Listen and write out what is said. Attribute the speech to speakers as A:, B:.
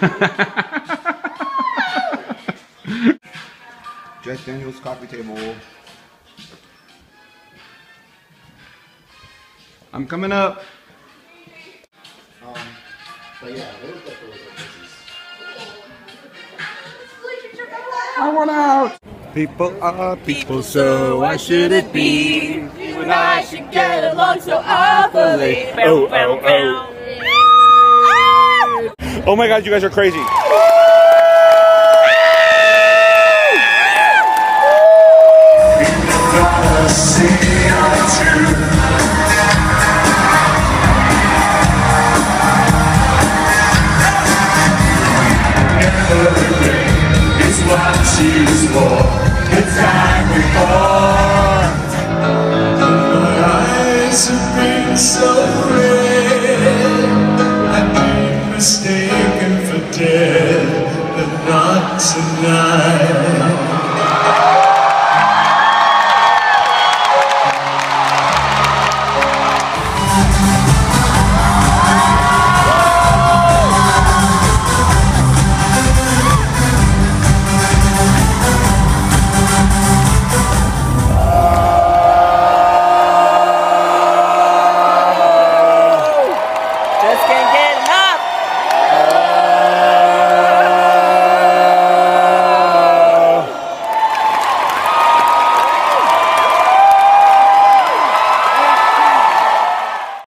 A: Jack Daniels coffee table. I'm coming up.
B: But yeah, they look like those
A: I want out. People are people, so why should it be?
C: You and I should get along so awfully.
A: Oh, oh, oh. Oh my God, you guys are crazy.
D: It's what she was for. It's time we fought. My eyes have been so red. I've been mistaken for dead, but not tonight.
C: Just can't get